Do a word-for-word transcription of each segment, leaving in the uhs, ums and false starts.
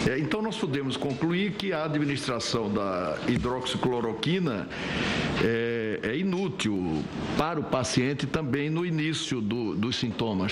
É, então, nós podemos concluir que a administração da hidroxicloroquina é, é inútil para o paciente também no início do, dos sintomas.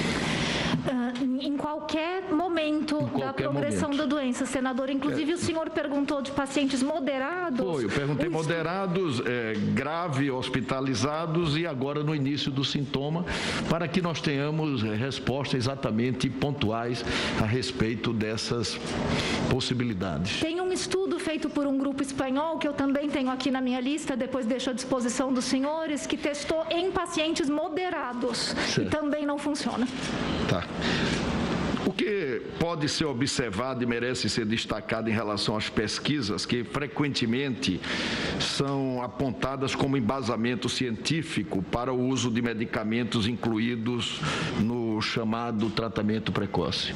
Em qualquer momento em qualquer da progressão momento. da doença, senador. Inclusive, é. o senhor perguntou de pacientes moderados. Foi, eu perguntei moderados, é, grave, hospitalizados e agora no início do sintoma, para que nós tenhamos é, respostas exatamente pontuais a respeito dessas possibilidades. Tem um estudo feito por um grupo espanhol, que eu também tenho aqui na minha lista, depois deixo à disposição dos senhores, que testou em pacientes moderados. Certo. E também não funciona. Tá. O que pode ser observado e merece ser destacado em relação às pesquisas que frequentemente são apontadas como embasamento científico para o uso de medicamentos incluídos no chamado tratamento precoce?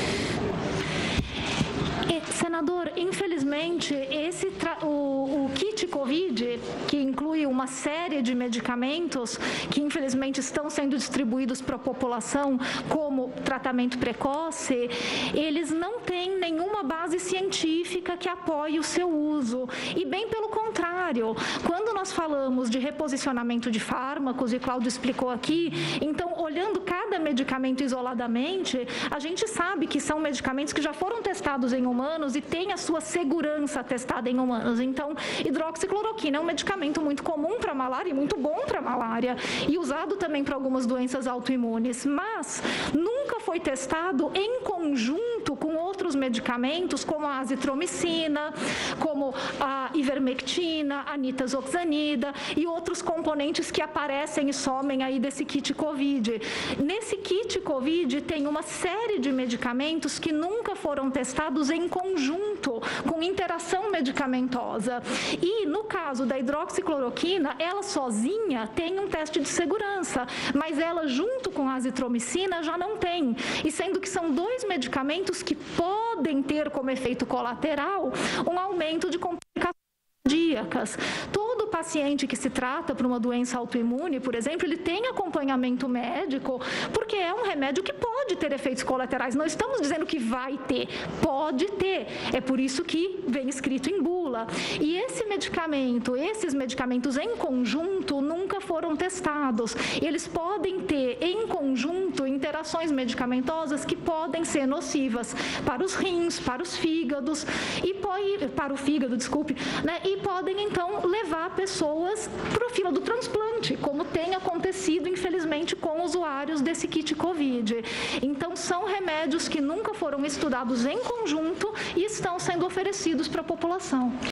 Senador, infelizmente, esse o, o kit Covid, que inclui uma série de medicamentos que infelizmente estão sendo distribuídos para a população como tratamento precoce, eles não têm nenhuma base científica que apoie o seu uso. E bem pelo contrário, quando nós falamos de reposicionamento de fármacos, e Cláudio explicou aqui, então, olhando cada medicamento isoladamente, a gente sabe que são medicamentos que já foram testados em humanos e tem a sua segurança testada em humanos. Então, hidroxicloroquina é um medicamento muito comum para malária e muito bom para malária e usado também para algumas doenças autoimunes, mas nunca foi testado em conjunto com outros medicamentos como a azitromicina, como a ivermectina, a nitazoxanida e outros componentes que aparecem e somem aí desse kit Covid. Nesse kit Covid tem uma série de medicamentos que nunca foram testados em conjunto, com interação medicamentosa. E, no caso da hidroxicloroquina, ela sozinha tem um teste de segurança, mas ela, junto com a azitromicina, já não tem. E sendo que são dois medicamentos que podem ter como efeito colateral um aumento de complicações cardíacas. Todo paciente que se trata por uma doença autoimune, por exemplo, ele tem acompanhamento médico, porque é um remédio que pode ter efeitos colaterais. Não estamos dizendo que vai ter, pode ter. É por isso que vem escrito em bula. E esse medicamento, esses medicamentos em conjunto nunca foram testados. Eles podem ter em conjunto interações medicamentosas que podem ser nocivas para os rins, para os fígados e pode, para o fígado, desculpe, né? E podem, então, levar pessoas para a fila do transplante, como tem acontecido, infelizmente, com usuários desse kit Covid. Então, são remédios que nunca foram estudados em conjunto e estão sendo oferecidos para a população.